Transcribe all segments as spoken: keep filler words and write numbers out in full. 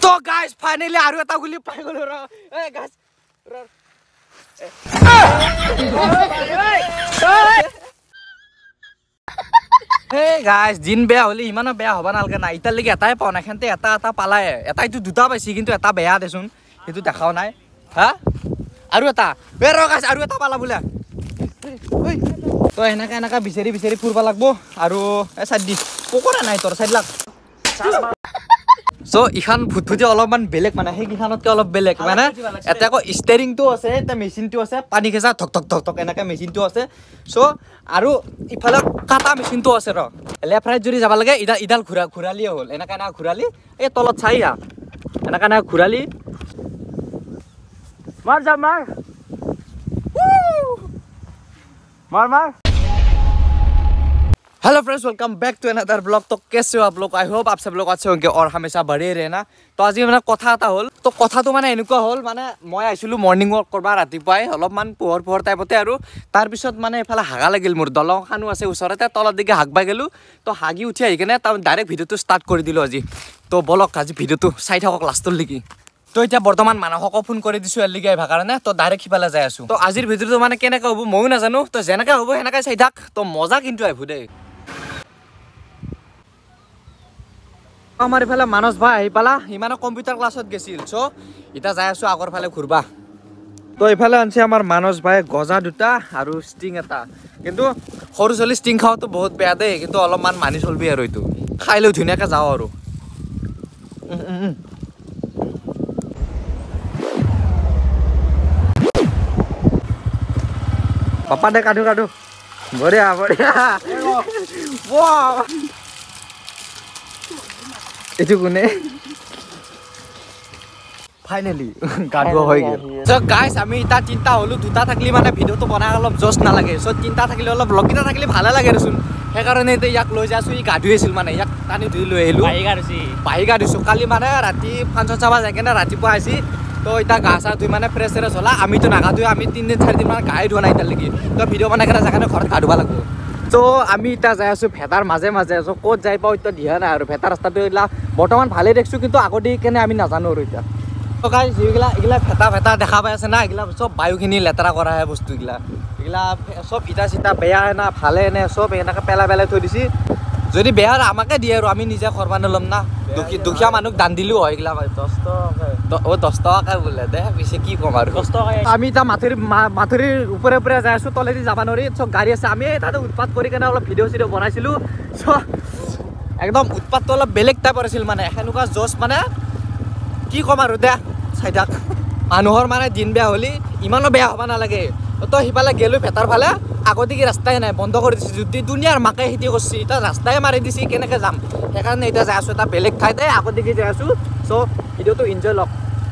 So guys, finally aru eta guli pai golo ro. Hey guys. Hey guys, din beya holi imano beya hoba nalge na itar legi etai pauna khante eta eta palaye. Etai tu duta paisi kintu eta beya desun. Etu dekhao nai. Ha? Aru eta. Bero guys, aru eta pala bula. Oi. To enaka enaka biseri biseri purba lagbo aru e sadi. Kokora nai tor side lag. So ইখান ভুতভুতি অলপমান বেলেগ মানে সেই কিখানতকে অলপ বেলেগ মানে এটা কো steering তো আছে এটা মেচিন তো আছে পানী খেসা ধক ধক ধক ধক এনেকা মেচিন তো আছে সো আৰু ইফালে কাটা মেচিন তো আছে ৰ লেফ্ট ৰাইট জুৰি যাব লাগে ইডা ইডাল ঘুৰা ঘুৰালি হল এনেকা না ঘুৰালি এই তলত চাইয়া এনেকা না ঘুৰালি মাৰ যা মাৰ मार मार hello friends welcome back to another blog. तो कैसे हो आप लोग? आई होप आप सब लोग अच्छे होंगे और हमेशा बढ़े रहना। तो आज মানে কথা এটা হল তো কথাটো মানে এনেকুৱা হল মানে মই আইছিলো মর্নিং ওয়াক করবা ৰাতিপুৱাই অলপমান পোহৰ পোহৰ টাইপতে আৰু তাৰ পিছত মানে এফালে হাগা লাগিল মোৰ দলং খানো আছে ওচৰতে তলত দিকে হাগবা গেলো তো হাগি উঠি আহি কেনে তাৰ ডাইৰেক্ট ভিডিওটো স্টাৰ্ট কৰি দিলো আজি। তো বলক আজি ভিডিওটো চাই থাকক লাষ্টৰ লৈকে। তো এতিয়া বৰ্তমান মানুহক ফোন কৰি দিছো এলিগে আহিবা কাৰণে তো ডাইৰেক্ট হিপালে যাই আছো। তো আজিৰ ভিডিওটো মানে কেনেকা হ'ব মইও নাজানো তো যেনেকা হ'ব হেনেকা চাই থাক তো মজা কিন্তু আহিব দেই। আমার এফালে মানস ভাই আহি পালা ইমানো কম্পিউটার ক্লাসত গেছিল সো এটা যাই আছো আগৰ ফালে ঘুরবা। তো এফালে আনছে আমার মানস ভাই গজা দুটা আৰু স্টিং এটা কিন্তু সৰু চলি স্টিং খাওয়াতো বহুত বেয়া দেই কিন্তু অলপমান মানি চলবি আৰু এইটো খাই লৈ ধুনীয়াকে যাও আৰু পাপা দে কাটু কাটু বঢ়িয়া বঢ়িয়া ওয়াও এটু কোনে ফাইনালি গাড়ুৱা হৈ গেল। সো গাইস আমি ইটা তিনটা হলো দুটা থাকলি মানে ভিডিওটো বনাই অলপ জোশ না লাগে সো তিনটা থাকিলে অলপ লগিটা থাকিলে ভালে লাগে ৰচোন সেইকাৰণে তে ইয়াক লৈ যাছো ই গাধু আছিল মানে ইয়াক টানি ধুই লৈ আহিলো পাহি গাড়ুছি পাহি গাড়ুছো কালি মানে ৰাতি ফাংচন চাবা যায় কেনে ৰাতিপুৱা আইছি তো ইটা গা চা ধুই মানে ফ্ৰেছ ফ্ৰেছ হলা আমিতো নাগা ধুই আমি তিন দিন চাৰি দিন মানে গাই ধোৱা নাই তাৰ লাগি তো ভিডিও বনাই কেনে জাগানে ঘৰত গা ধুবা লাগব। তো আমি ইটা যাই আছো ভেটাৰ মাজে মাজে আছো ক'ত যাই পাও ইটা দিয়া নাই আৰু ভেটাৰ ৰাস্তাটো এইলা বৰ্তমান ভালে দেখছো কিন্তু আগতে কেনে আমি নাজানো আৰু ইটা। তো গাইস এইগিলা এইগিলা ভেটা ভেটা দেখা পাই আছে না এইগিলা সব বায়ুখিনি লেতেৰা কৰা হে বস্তু এইগিলা এইগিলা সব ইটা চিটা বেয়া না ভালে নে সব এনেকে পেলাই পেলাই থৈ দিছি যদি বেয়া আমাকে দিয়ে আৰু আমি নিজে কৰবা নলম না দুখী দুখীয়া মানুহ দান দিলেও হয় এইগিলা দহ টকা ও দহ টকাকে বোলে দে পিছে কি কম আৰু দহ টকা আমি এতিয়া মাথুৰি মাথুৰিৰ ওপৰে ওপৰে যাই আছো তলেদি যাব নোৱাৰি চব গাড়ী আছে আমি তাতে উৎপাত কৰি কেনে অলপ ভিডিঅ' চিডিঅ' বনাইছিলো চ একদম উৎপাতটো অলপ বেলেগ টাইপৰ আছিল মানে সেনেকুৱা জোচ মানে কি কম আৰু দে চাই থাক মানুহৰ মানে দিন বেয়া হ'লি ইমানো বেয়া হ'ব নালাগে। তো সিফালে গেলো ভেটাৰ ফালে আগতে কি ৰাস্তাই নাই বন্ধ কৰি দিছে যদি দুনিয়াৰ মাকে খেতি কৰিছে এতিয়া ৰাস্তাই মাৰি দিছে কেনেকৈ যাম সেইকাৰণে এতিয়া যাই আছো এটা বেলেগ ঠাইতে আগতে কি যাই আছো চ' ভিডিঅ'টো এনজয় লওক।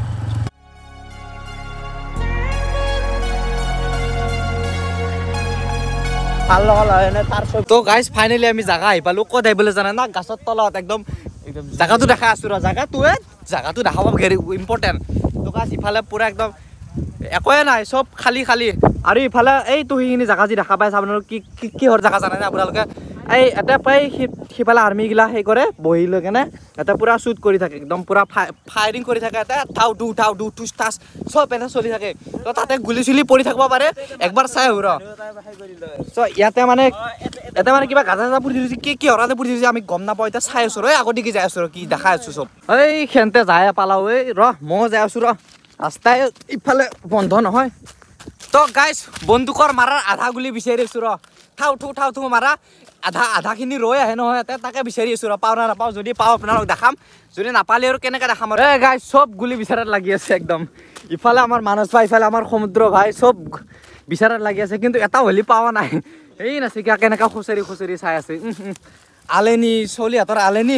ভাল লগা এনে তাৰ তো গাইজ ফাইনেলি আমি জাগা আহি পালো ক'ত আহিবলৈ জানে না গাছৰ তলত একদম জাগাটো দেখা আছো ৰ জাগাটোৱে জাগাটো দেখাব ভেৰি ইম্পৰ্টেণ্ট। তো গাছ ইফালে পুৰা একদম একোৱে নাই চব খালী খালী আৰু ইফালে এইটো সেইখিনি জাগা যি দেখা পাইছে আপোনালোকে কি কিহৰ জাগা জানে না আপোনালোকে এই এটা প্ৰায় সিফালে আৰ্মিগিলা সেই কৰে বহি লৈ কেনে এটা পুৰা শ্বুট কৰি থাকে একদম পুৰা ফায়াৰিং কৰি থাকে এটা ঠাউ টু ঠাউ টু টুচ টাচ চব এনে চলি থাকে তো তাতে গুলি চুলি পৰি থাকিব পাৰে একবাৰ চাই আহো ৰ চ' ইয়াতে মানে এটা মানে কিবা গাজা গাজা পুৰি দিছে কি কি হৰাতে পুৰি দিছে আমি গম নাপাওঁ এতিয়া চাই আছো ৰ আগতে কি যাই আছো ৰ কি দেখাই আছো চব এই খেনতে যায় পালাও এই ৰ ময়ো যাই আছো ৰ ৰাস্তাই ইফালে বন্ধ নহয়। তো গাইজ বন্দুকৰ মাৰাৰ আধা গুলি বিচাৰি আছো ৰ ঠাউ ঠু ঠাউ ঠু মাৰা আধা আধাখিনি ৰৈ আহে নহয় ইয়াতে তাকে বিচাৰি আছো ৰ পাওঁ না নাপাওঁ যদি পাওঁ আপোনালোক দেখাম যদি নাপালে আৰু কেনেকৈ দেখাম আৰু এই গাইজ চব গুলি বিচাৰাত লাগি আছে একদম ইফালে আমাৰ মানস ভাই ইফালে আমাৰ সমুদ্ৰ ভাই চব বিচাৰাত লাগি আছে কিন্তু এটা হ'লি পোৱা নাই এই নাচিকা কেনেকৈ খুচৰি খুচৰি চাই আছে আলেনি চলিহঁতৰ আলেনি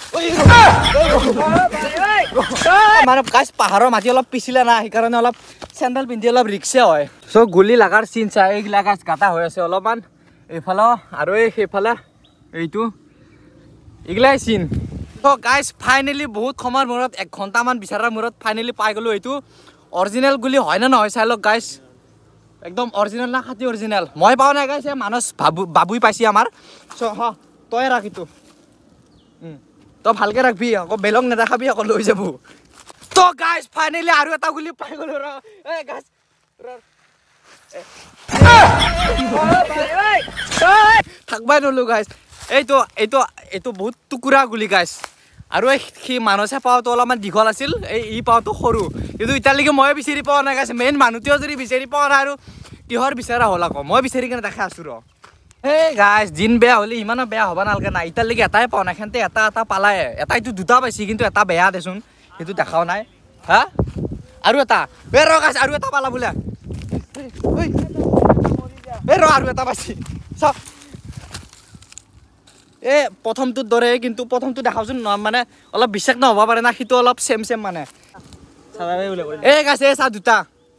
মানে গাইজ পাহাৰৰ মাটি অলপ পিছিলে না সেইকাৰণে অলপ চেণ্ডেল পিন্ধি অলপ ৰিক্সা হয় চ' গুলি লাগাৰ চিন চাই এইগিলা গাছ গাটা হৈ আছে অলপমান এইফালে আৰু এই সেইফালে এইটো এইগিলাই চিন। তো গাইজ ফাইনেলি বহুত সময়ৰ মূৰত এক ঘণ্টামান বিচাৰাৰ মূৰত ফাইনেলি পাই গ'লো এইটো অৰিজিনেল গুলি হয় নে নহয় চাই লওক গাইজ একদম অৰিজিনেল না খাটি অৰিজিনেল মই পাওঁ নাই গাইজ মানস বাবু বাবুই পাইছি আমাৰ চ' হ তই ৰাখ এইটো তই ভালকে ৰাখবি আকৌ বেলক নেদেখাবি আকৌ লৈ যাব তো গাইজ ফাইনেলি আৰু এটা গুলি পাই গলো ৰ এ গাইজ থাকবাই নলো গাইজ এইটো এইটো এইটো বহুত টুকুৰা গুলি গাইজ আৰু সি মানুহে পাওঁতো অলপমান দীঘল আছিল এই ই পাওঁতো সৰু কিন্তু এতিয়ালৈকে মই বিচাৰি পোৱা নাই গাইজ মেইন মানুহটোৱেও যদি বিচাৰি পোৱা নাই আৰু কিহৰ বিচাৰা হ'ল আকৌ মই বিচাৰি কিনে দেখা আছো ৰ এই গাইজ দিন বেয়া হ'লে ইমানো বেয়া হ'ব নালাগে নাই এতিয়ালৈকে এটাই পোৱা নাই সেনেতে এটা এটা পালাই এটাইতো দুটা পাইছি কিন্তু এটা বেয়া দেচোন সেইটো দেখাও নাই হা আৰু এটা এ ৰ গাইজ আৰু এটা পালা বোলে এ ৰ আৰু এটা পাইছি চাওক এ প্ৰথমটোৰ দৰে কিন্তু প্ৰথমটো দেখাওচোন মানে অলপ বিশ্বাস নহ'ব পাৰে না সিটো অলপ চেম চেম মানে এই গাইজ এই চা দুটা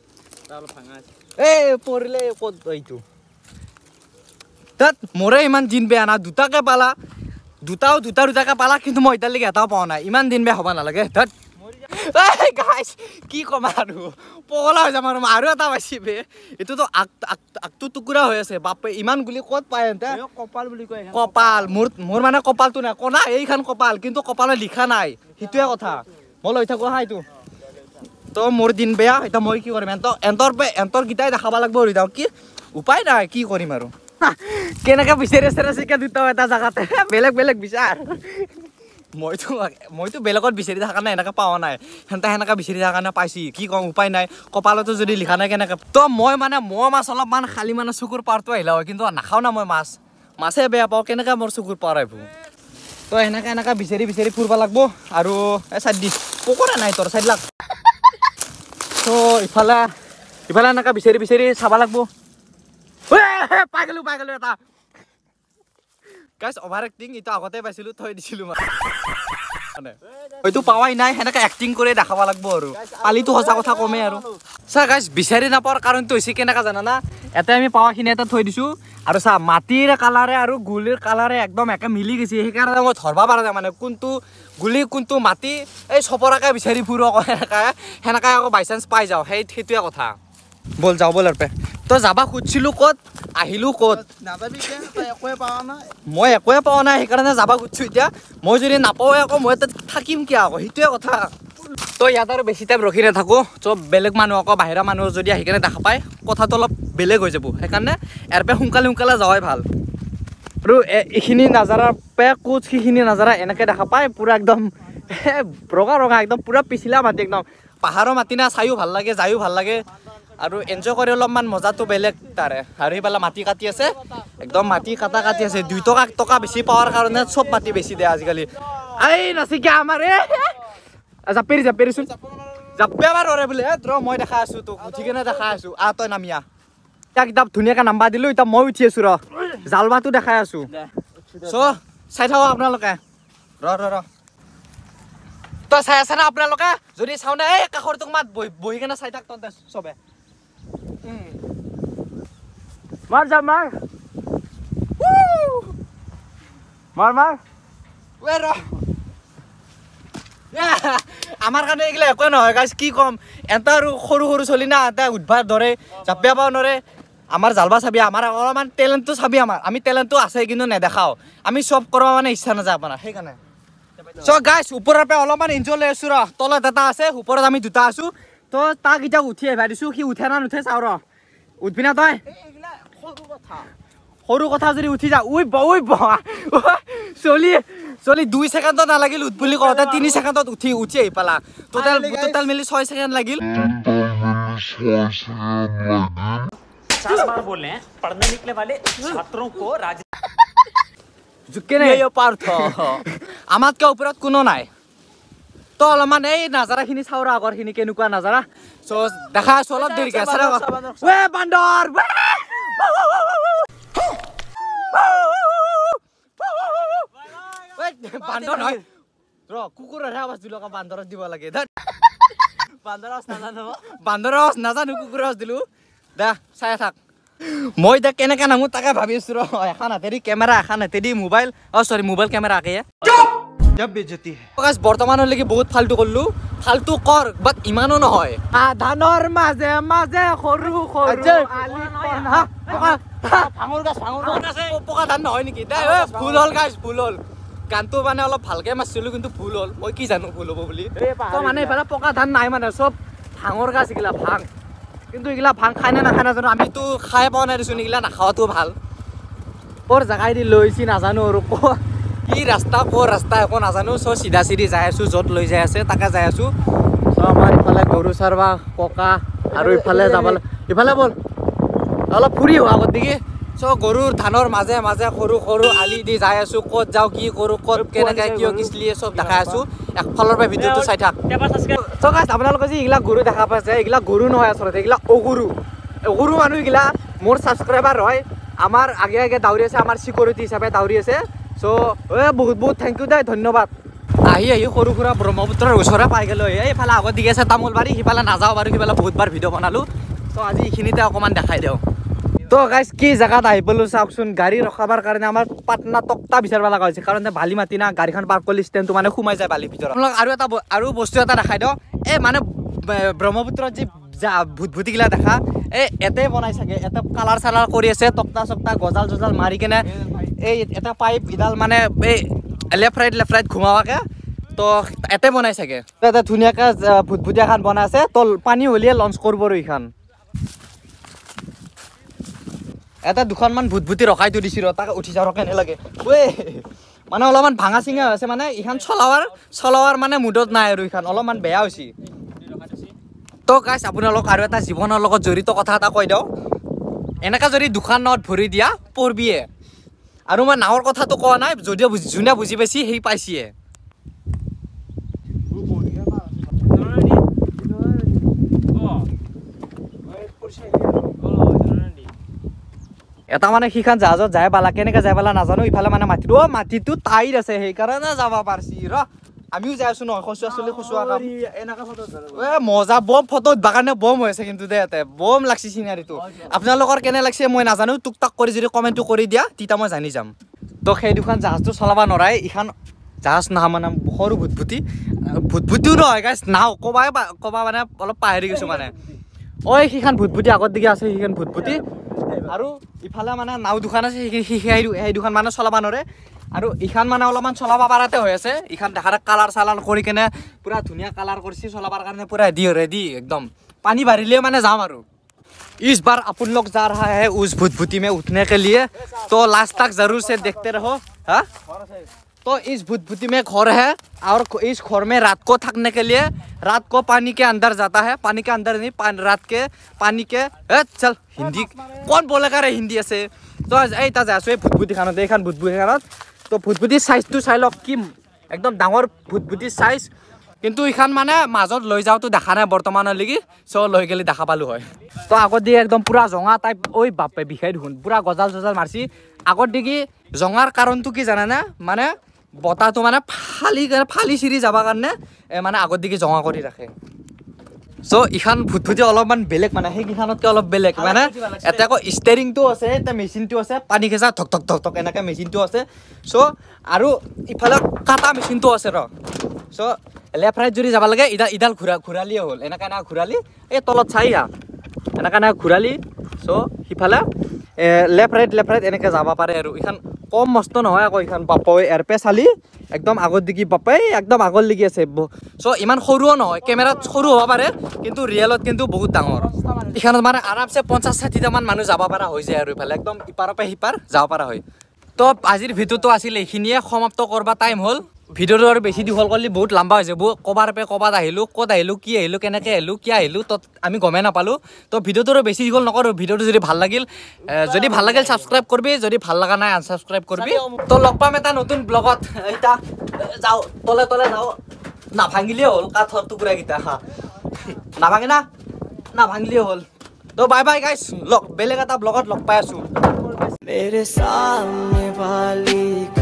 এই পৰিলে ক'ত এইটো তাত মোৰে ইমান দিন বেয়া না দুটাকে পালা দুটাও দুটা দুটাকে পালা কিন্তু মই এতিয়ালৈকে এটাও পোৱা নাই ইমান দিন বেয়া হ'ব নালাগে তাত এই গাইজ কি ক'ম আৰু পগলা হৈ যাম আৰু আৰু এটা পাইছি বে এইটোতো আগ আগটো টুকুৰা হৈ আছে বাপে ইমান গুলি ক'ত পায় এন্তে কপাল বুলি কয় কপাল মোৰ মোৰ মানে কপালটো নাই কনা এইখন কপাল কিন্তু কপালত লিখা নাই সেইটোৱে কথা মই লৈ থাকো হা এইটো তো মোৰ দিন বেয়া এতিয়া মই কি কৰিম এন্তৰ এন্তৰ এন্তৰ গীতাই দেখাব লাগিব আৰু এতিয়া কি উপায় নাই কি কৰিম আৰু কেনেকৈ বিচাৰি আছে চিকা দুটাও এটা জেগাতে বেলেগ বেলেগ বিচাৰ মইতো মইতো বেলেগত বিচাৰি থকা নাই এনেকৈ পোৱা নাই সেনেকৈ সেনেকৈ বিচাৰি থকা কাৰণে পাইছি কি কওঁ উপায় নাই কপালতো যদি লিখা নাই কেনেকৈ তো মই মানে মই মাছ অলপমান খালি মানে চকুৰ পাৰটো আহিলে হয় কিন্তু নাখাওঁ না মই মাছ মাছে বেয়া পাওঁ কেনেকৈ মোৰ চকুৰ পাৰ আহিব তো সেনেকৈ এনেকৈ বিচাৰি বিচাৰি ফুৰিব লাগিব আৰু এই চাইড দি পকৰা নাই তোৰ চাইড লাগ তো ইফালে ইফালে এনেকৈ বিচাৰি বিচাৰি চাব লাগিব পাই গলো পাই গলো এটা গাইজ অভাৰ এক্টিং এটা আগতে পাইছিলো থৈ দিছিলো মানে হয়তো পাৱাই নাই সেনেকে এক্টিং কৰি দেখাব লাগিব আৰু পালিটো সঁচা কথা কমে আৰু চা গাইজ বিচাৰি নাপাৱাৰ কাৰণটো হৈছে কেনেকা জানা না এটা আমি পাৱাখিনি এটা থৈ দিছো আৰু চা মাটিৰ কালাৰে আৰু গুলিৰ কালাৰে একদম একে মিলি গৈছে সেইকাৰণে মই ধৰবা পৰা নাই মানে কোনটো গুলি কোনটো মাটি এই চপৰাকে বিচাৰি ফুৰো আকৌ সেনেকে সেনেকে আকৌ বাই চান্স পাই যাওঁ সেই সেইটোৱে কথা বল যাওঁ বল আৰু তো যাবা খুজিছিলো ক'ত আহিলো ক'ত মই একোৱে পোৱা নাই সেইকাৰণে যাবা খুজিছো এতিয়া মই যদি নাপাওঁ আকৌ মই তাত থাকিম কিয় আকৌ সেইটোৱে কথা তো ইয়াত আৰু বেছি টাইম ৰখি নাথাকো চব বেলেগ মানুহ আকৌ বাহিৰা মানুহ যদি আহি কেনে দেখা পায় কথাটো অলপ বেলেগ হৈ যাব সেইকাৰণে ইয়াৰ পৰা সোনকালে সোনকালে যোৱাই ভাল আৰু এইখিনি নাজাৰাৰ পৰা কোচ সেইখিনি নাজাৰা এনেকৈ দেখা পায় পুৰা একদম ৰঙা ৰঙা একদম পুৰা পিছিলা মাটি একদম পাহাৰৰ মাটি না চাইও ভাল লাগে যায়ো ভাল লাগে আৰু এনজয় কৰি অলপমান মজাটো বেলেগ তাৰে আৰু সেইফালে মাটি কাটি আছে একদম মাটি কাটা কাটি আছে দুই টকা টকা বেছি পোৱাৰ কাৰণে চব মাটি বেছি দিয়ে আজিকালি এই নাচিকা আমাৰ জাপেৰি জাপেৰিচোন জাপিয়াবাৰ ৰৰে বোলে ৰ মই দেখা আছো তোক উঠি কেনে দেখা আছো আহ তই নামিয়া তাক একদম ধুনীয়াকৈ নাম্বা দিলো এতিয়া মই উঠি আছো ৰ জালবাটো দেখাই আছো চ চাই থাকক আপোনালোকে ৰ ৰ ৰ তই চাই আছে না আপোনালোকে যদি চাওঁ না এই কাষৰ তোক মাত বহি বহি কেনে চাই থাক তহঁতে চবে মাৰ যা মাৰ মাৰ মাৰ ৰ আমাৰ কাৰণে এইগিলা একোৱে নহয় গাইজ কি ক'ম এটা আৰু সৰু সৰু চলি না এটা উঠবাৰ ধৰে জাপিয়াব নৰে আমাৰ জালবা চাবি আমাৰ অলপমান টেলেণ্টটো চাবি আমাৰ আমি টেলেণ্টটো আছে কিন্তু নেদেখাওঁ আমি চব কৰিব মানে ইচ্ছা নাযায় আপোনাৰ সেইকাৰণে চ' গাইজ ওপৰৰ পৰা অলপমান এনজয় লৈ আছো ৰ তলত এটা আছে ওপৰত আমি দুটা আছো তো তাক এতিয়া উঠি আহিবা দিছো সি উঠে না নুঠে চাওঁ ৰ উঠবি না তই সৰু কথা যদি উঠি যা উই ব উই ব চলি চলি দুই ছেকেণ্ডত নালাগিল উঠ বুলি কওঁতে তিনি ছেকেণ্ডত উঠি উঠি আহি পালা টোটেল টোটেল মিলি ছয় ছেকেণ্ড লাগিল আমাতকে ওপৰত কোনো নাই তো অলপমান এই নাজাৰাখিনি চাওঁ ৰ আগৰখিনি কেনেকুৱা নাজাৰা চ' দেখা আছো অলপ দেৰিকে বান্দৰ বান্দৰ নহয় ৰ কুকুৰৰহে আৱাজ দিলো আকৌ বান্দৰত দিব লাগে বান্দৰ নাজানো বান্দৰ নাজানো কুকুৰৰ আৱাজ দিলো দে চাই থাক মই এতিয়া কেনেকৈ নামো তাকে ভাবি আছো ৰ এখন হাতেদি কেমেৰা এখন হাতেদি মোবাইল অ চৰি মোবাইল কেমেৰা আকে বৰ্তমানলৈকে বহুত ফাল্টু কৰিলো ফাল্টু কৰ বাট ইমানো নহয় ধানৰ মাজে মাজে সৰু সৰু পকা ধান নহয় নেকি ভুল হ'ল গাইজ ভুল হ'ল গানটো মানে অলপ ভালকে মাৰিছিলো কিন্তু ভুল হ'ল মই কি জানো ভুল হ'ব বুলি তো মানে এইফালে পকা ধান নাই মানে চব ভাঙৰ গাছ এইগিলা ভাং কিন্তু এইগিলা ভাং খাই নে নাখায় নাজানো আমিতো খাই পোৱা নাই দেচোন এইগিলা নাখাৱাটো ভাল ক'ৰ জেগাই দি লৈছি নাজানো আৰু ক কি ৰাস্তা ক'ৰ ৰাস্তা একো নাজানো চ' চিধা চিধি যাই আছোঁ য'ত লৈ যাই আছে তাকে যাই আছোঁ চ' আমাৰ ইফালে গৰু চাৰবা ককা আৰু ইফালে যাবলৈ ইফালে ব'ল অলপ ফুৰি হোৱা আগত দেখি চ' গৰুৰ ধানৰ মাজে মাজে সৰু সৰু আলি দি যাই আছোঁ ক'ত যাওঁ কি কৰোঁ ক'ত কেনেকৈ কিয় কিচলিয়ে চব দেখাই আছোঁ একফালৰ পৰা ভিডিঅ'টো চাই থাক চ' গাইছ আপোনালোকে যে এইগিলা গৰু দেখা পাইছে এইগিলা গৰু নহয় আচলতে এইগিলা অগৰু অগৰু মানুহ এইগিলা মোৰ ছাবস্ক্ৰাইবাৰ হয় আমাৰ আগে আগে দাউৰি আছে আমাৰ চিকিউৰিটি হিচাপে দাউৰি আছে চ' এই বহুত বহুত থেংক ইউ দেই ধন্যবাদ আহি আহি সৰু সুৰা ব্ৰহ্মপুত্ৰৰ ওচৰে পাই গ'লো এইফালে আগত দি আছে তামোলবাৰী সিফালে নাযাওঁ বাৰু সিফালে বহুতবাৰ ভিডিঅ' বনালোঁ চ' আজি এইখিনিতে অকণমান দেখাই দিওঁ তো গাইছ কি জেগাত আহি পালোঁ চাওকচোন গাড়ী ৰখাবৰ কাৰণে আমাৰ পাটনা তক্তা বিচাৰিব লগা হৈছে কাৰণ বালি মাটি না গাড়ীখন পাৰ্ক কৰিলে ষ্টেণ্ডটো মানে সোমাই যায় বালিৰ ভিতৰত আপোনালোক আৰু এটা আৰু বস্তু এটা দেখাই দিওঁ এই মানে ব্ৰহ্মপুত্ৰত যি ভূতভূতিগিলা দেখা এই এতে বনাই চাগে এটা কালাৰ চালাৰ কৰি আছে তক্তা চক্তা গজাল জজাল মাৰি কেনে এই এটা পাইপ ইডাল মানে এই লেফ্ট ৰাইট লেফ্ট ৰাইট ঘুমাৱাকে তো এতে বনাই চাগে এটা ধুনীয়াকৈ ভূতভূতি এখন বনাই আছে তো পানী হ'লিয়ে লঞ্চ কৰিব আৰু এইখন এটা দুখনমান ভূতভূতি ৰখাই থৈ দিছোঁ ৰ তাকে উঠি যাওঁ কেনে লাগে ঐ মানে অলপমান ভাঙা চিঙা হৈছে মানে এইখন চলাৱাৰ চলাৱাৰ মানে মুডত নাই আৰু এইখন অলপমান বেয়া হৈছে তো গাইছ আপোনালোক আৰু এটা জীৱনৰ লগত জড়িত কথা এটা কৈ দিওঁ এনেকৈ যদি দুখন নাৱত ভৰি দিয়া পৰবিয়ে আৰু মই নাৱৰ কথাটো কোৱা নাই যদিও যোনে বুজি পাইছি সেই পাইছিয়ে এটা মানে সিখন জাহাজত যাই পালা কেনেকৈ যাই পালা নাজানো ইফালে মানে মাটিটো অ' মাটিটো টাইট আছে সেইকাৰণে যাব পাৰিছি ৰ আমিও যাই আছোঁ নহয় খচুৱা চলি খচুৱা কাম এ মজা বম ফটো উঠবা কাৰণে বম হৈ আছে কিন্তু দে ইয়াতে বম লাগছি চিনাৰীটো আপোনালোকৰ কেনে লাগছে মই নাজানো টুক টাক কৰি যদি কমেণ্টটো কৰি দিয়া তেতিয়া মই জানি যাম তো সেই দুখন জাহাজটো চলাব নোৱাৰাই এইখন জাহাজ নাহা মানে সৰু ভূতভূতি ভূতভূতিও নহয় গাইছ নাও ক'বাই ক'বা মানে অলপ পাহৰি গৈছোঁ মানে ঐ সেইখন ভূতভূতি আগত দিকে আছে সেইখন ভূতভূতি আৰু ইফালে মানে নাও দুখন আছে সেই দুখন মানে চলাব নোৱাৰে আৰু এইখন মানে অলপমান চলাব পৰাতে হৈ আছে এইখন দেখাতে কালাৰ চালাৰ কৰি কেনে পুৰা ধুনীয়া কালাৰ কৰিছে চলাবৰ কাৰণে পুৰা ৰেডি ৰেডি একদম পানী বাঢ়িলে মানে যাম আৰু इस बार अपन लोग जा रहा है उस भूतभूति में उठने के लिए तो लास्ट तक जरूर से देखते रहो हाँ तो इस भूतभूति में घर है और इस घर में रात को थकने के लिए रात को पानी के अंदर जाता है पानी के अंदर नहीं पान, रात के पानी के ए, चल हिंदी कौन बोलेगा रे हिंदी ऐसे तो এই তা যাইছো এই ভূতভূতি খানত এইখন ভূতভূতি খানত তো ভূতভূতি সাইজটো চাই লওক কি একদম ডাঙৰ ভূতভূতি সাইজ কিন্তু এইখন মানে মাজত লৈ যাওঁতো দেখা নাই বৰ্তমানলৈকে চ' লৈ গ'লে দেখা পালোঁ হয় তো আগত দি একদম পুৰা জঙা টাইপ ঐ বাপে বিষাই দেখোন পুৰা গজাল জজাল মাৰছি আগত দেখি জঙাৰ কাৰণটো কি জানানে মানে বতাহটো মানে ফালি ফালি চিৰি যাবৰ কাৰণে মানে আগত দেখি জঙা কৰি ৰাখে চ' এইখন ভূতভূতি অলপমান বেলেগ মানে সেইকেইখনতকৈ অলপ বেলেগ মানে এটা আকৌ ষ্টেৰিংটো আছে এটা মেচিনটো আছে পানী খেঁচা ধক ধক ধক ধক এনেকৈ মেচিনটো আছে চ' আৰু ইফালে কাটা মেচিনটো আছে ৰ চ' লেফ্ট ৰাইট যদি যাব লাগে ইডাল ইডাল ঘূৰা ঘূৰালিয়ে হ'ল এনেকৈ এনেকৈ ঘূৰালি এই তলত চাই হা এনেকৈ এনেকৈ ঘূৰালি চ' সিফালে লেফ্ট ৰাইট লেফ্ট ৰাইট এনেকৈ যাব পাৰে আৰু এইখন কম মস্ত নহয় আকৌ এইখন বাপই এয়াৰপে চালি একদম আগত দেখি বাপাই একদম আগত লাগি আছে চ' ইমান সৰুও নহয় কেমেৰাত সৰু হ'ব পাৰে কিন্তু ৰিয়েলত কিন্তু বহুত ডাঙৰ এইখনত মানে আৰামছে পঞ্চাছ ষাঠিটামান মানুহ যাব পৰা হৈ যায় আৰু ইফালে একদম ইপাৰৰ পৰা সিপাৰ যাব পৰা হয় তো আজিৰ ভিডিঅ'টো আছিল এইখিনিয়ে সমাপ্ত কৰিব টাইম হ'ল ভিডিঅ'টো আৰু বেছি দীঘল কৰিলে বহুত লম্বা হৈ যাব ক'বাৰ পৰা ক'বাত আহিলোঁ ক'ত আহিলোঁ কি আহিলোঁ কেনেকৈ আহিলোঁ কি আহিলোঁ তো আমি গমেই নাপালোঁ তো ভিডিঅ'টো আৰু বেছি দীঘল নকৰোঁ ভিডিঅ'টো যদি ভাল লাগিল যদি ভাল লাগিল ছাবস্ক্ৰাইব কৰিবি যদি ভাল লগা নাই আনছাবস্ক্ৰাইব কৰিবি তো লগ পাম এটা নতুন ব্লগত এতিয়া যাওঁ তলে তলে যাওঁ নাভাঙিলেই হ'ল কাঠৰ টুকুৰাকেইটা হা নাভাঙে না নাভাঙিলেই হ'ল তো বাই বাই গাইছ লগ বেলেগ এটা ব্লগত লগ পাই আছোঁ